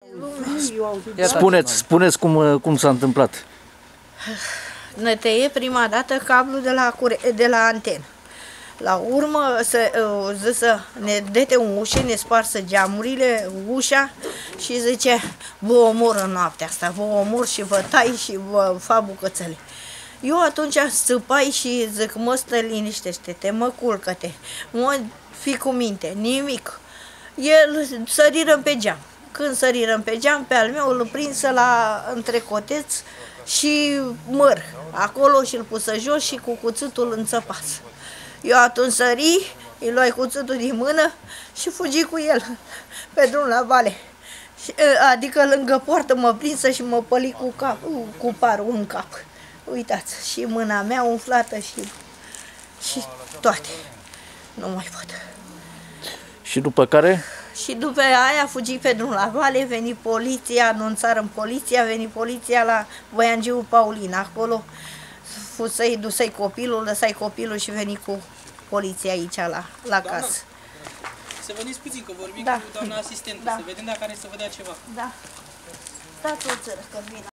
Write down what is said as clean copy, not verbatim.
Spuneți cum s-a întâmplat. Ne tăie prima dată cablul de la antenă. La urmă zis să ne dete un ușă, ne sparsă geamurile, ușa și zice, vă omor în noaptea asta, vă omor și vă tai și vă fac bucățele. Eu atunci țâpai și zic, mă, stă liniștește-te, mă culcă-te, mă, fii cu minte, nimic. El sărirăm pe geam. Când sărirăm pe geam, pe al meu îl prinsă între coteț și măr, acolo și îl pusă jos și cu cuțitul înțăpas. Eu atunci sări, îi luai cuțitul din mână și fugi cu el pe drum la vale. Adică lângă poartă mă prinsă și mă păli cu parul în cap. Uitați, și mâna mea umflată și toate. Nu mai pot. Și după care? Și după aia fugi pe drum la vale, veni poliția, anunțarăm poliția, veni poliția la Voiangiu Paulina, acolo să-i dusei copilul, lăsai copilul și veni cu poliția aici la casă. Să veniți puțin, că vorbim cu doamna asistentă, să vedem dacă are să vă dea ceva. Da. Stați o țără, că vine.